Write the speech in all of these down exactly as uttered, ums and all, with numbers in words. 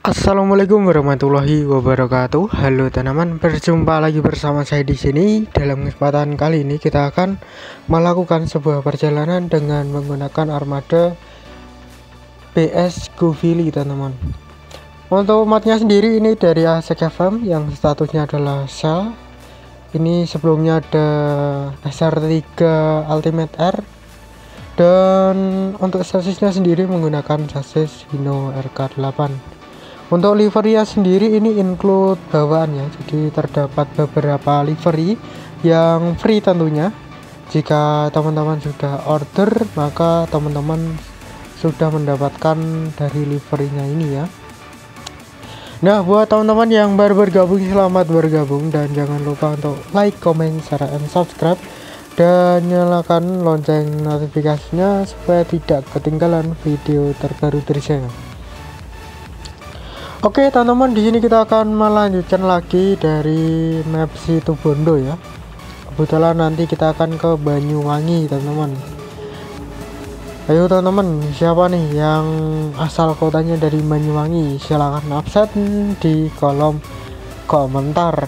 Assalamualaikum warahmatullahi wabarakatuh. Halo teman-teman, berjumpa lagi bersama saya di sini. Dalam kesempatan kali ini kita akan melakukan sebuah perjalanan dengan menggunakan armada B S Govili, teman-teman. Untuk modnya sendiri ini dari Asek F M yang statusnya adalah Shell. Ini sebelumnya ada S R tiga Ultimate R. Dan untuk sasisnya sendiri menggunakan sasis Hino R K delapan. Untuk liverynya sendiri ini include bawaan ya, jadi terdapat beberapa livery yang free tentunya. Jika teman-teman sudah order, maka teman-teman sudah mendapatkan dari liverynya ini ya. Nah, buat teman-teman yang baru bergabung, selamat bergabung dan jangan lupa untuk like, comment, share, and subscribe dan nyalakan lonceng notifikasinya supaya tidak ketinggalan video terbaru dari saya. Oke teman-teman, di sini kita akan melanjutkan lagi dari map Situbondo ya. Kebetulan nanti kita akan ke Banyuwangi teman-teman. Ayo teman-teman, siapa nih yang asal kotanya dari Banyuwangi? Silahkan absen di kolom komentar.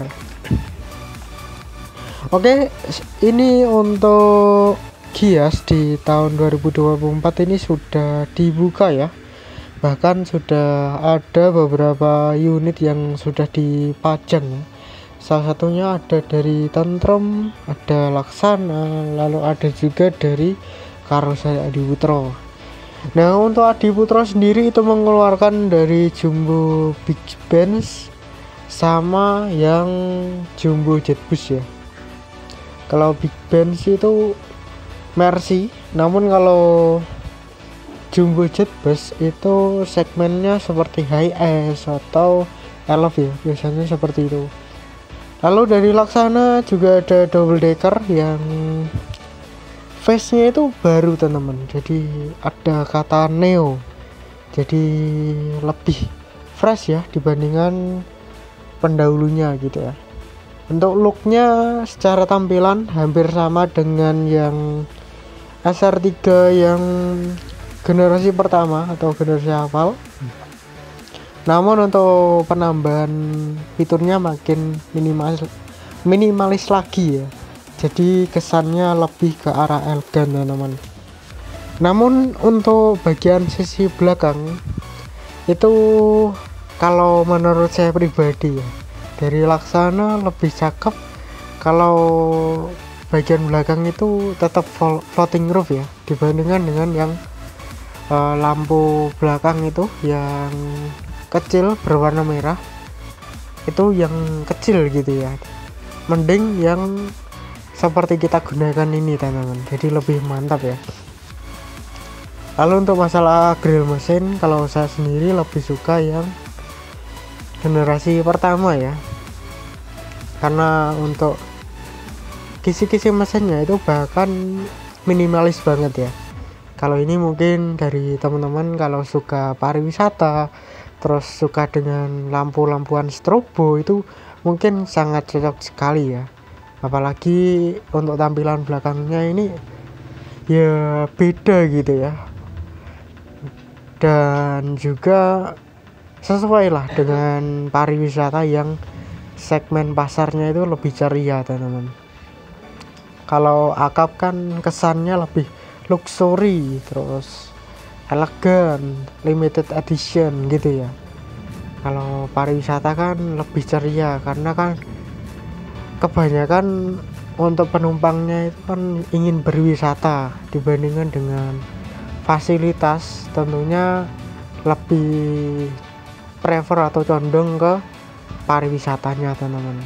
Oke, ini untuk Gias di tahun dua ribu dua puluh empat ini sudah dibuka ya. Bahkan sudah ada beberapa unit yang sudah dipajang. Salah satunya ada dari Tentrem, ada Laksana, lalu ada juga dari Karoseri Adiputro. Nah, untuk Adiputro sendiri itu mengeluarkan dari Jumbo Big Benz sama yang Jumbo Jetbus ya. Kalau Big Benz itu Mercy, namun kalau Jumbo Jetbus itu segmennya seperti high S atau elf ya, biasanya seperti itu. Lalu dari Laksana juga ada double decker yang face nya itu baru teman-teman, jadi ada kata neo, jadi lebih fresh ya dibandingkan pendahulunya gitu ya. Untuk looknya secara tampilan hampir sama dengan yang S R tiga yang generasi pertama atau generasi awal, namun untuk penambahan fiturnya makin minimalis minimalis lagi ya, jadi kesannya lebih ke arah elegan teman-teman. Namun untuk bagian sisi belakang itu kalau menurut saya pribadi ya, dari Laksana lebih cakep. Kalau bagian belakang itu tetap floating roof ya, dibandingkan dengan yang Uh, lampu belakang itu yang kecil berwarna merah, itu yang kecil gitu ya, mending yang seperti kita gunakan ini teman-teman, jadi lebih mantap ya. Lalu untuk masalah grill mesin, kalau saya sendiri lebih suka yang generasi pertama ya, karena untuk kisi-kisi mesinnya itu bahkan minimalis banget ya. Kalau ini mungkin dari teman-teman kalau suka pariwisata, terus suka dengan lampu-lampuan strobo, itu mungkin sangat cocok sekali ya. Apalagi untuk tampilan belakangnya ini ya beda gitu ya. Dan juga sesuai lah dengan pariwisata yang segmen pasarnya itu lebih ceria teman-teman. Kalau akap kan kesannya lebih luxury, terus elegan, limited edition gitu ya. Kalau pariwisata kan lebih ceria, karena kan kebanyakan untuk penumpangnya itu kan ingin berwisata dibandingkan dengan fasilitas, tentunya lebih prefer atau condong ke pariwisatanya teman-teman.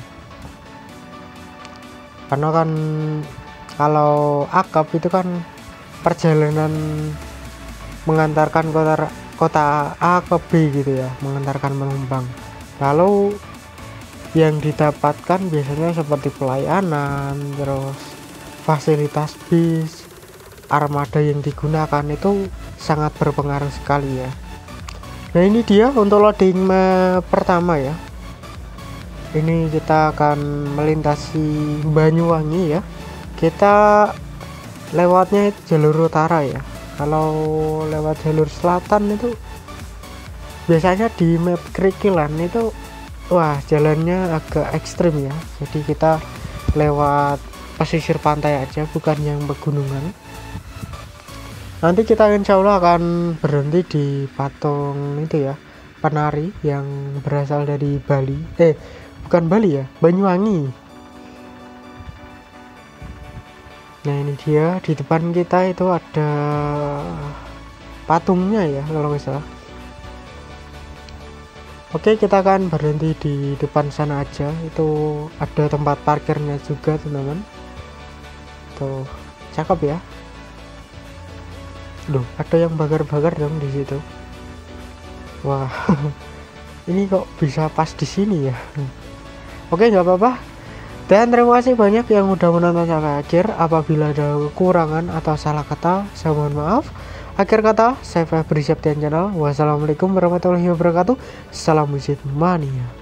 Karena kan kalau akap itu kan perjalanan mengantarkan kota kota A ke B gitu ya, mengantarkan penumpang. Lalu yang didapatkan biasanya seperti pelayanan, terus fasilitas bis, armada yang digunakan itu sangat berpengaruh sekali ya. Nah, ini dia untuk loading map pertama ya. Ini kita akan melintasi Banyuwangi ya. Kita lewatnya itu jalur utara ya. Kalau lewat jalur selatan itu biasanya di map Krikilan itu wah jalannya agak ekstrim ya, jadi kita lewat pesisir pantai aja, bukan yang pegunungan. Nanti kita insya Allah akan berhenti di patung itu ya, penari yang berasal dari Bali, eh bukan Bali ya, Banyuwangi. Nah ini dia, di depan kita itu ada patungnya ya kalau nggak salah. Oke, kita akan berhenti di depan sana aja. Itu ada tempat parkirnya juga, teman-teman. Tuh, cakep ya. Loh, ada yang bakar-bakar dong di situ. Wah, ini kok bisa pas di sini ya? Oke, nggak apa-apa. Dan terima kasih banyak yang udah menonton sampai akhir. Apabila ada kekurangan atau salah kata, saya mohon maaf. Akhir kata, saya Febri Septian Channel. Wassalamualaikum warahmatullahi wabarakatuh. Salam Wizard Mania.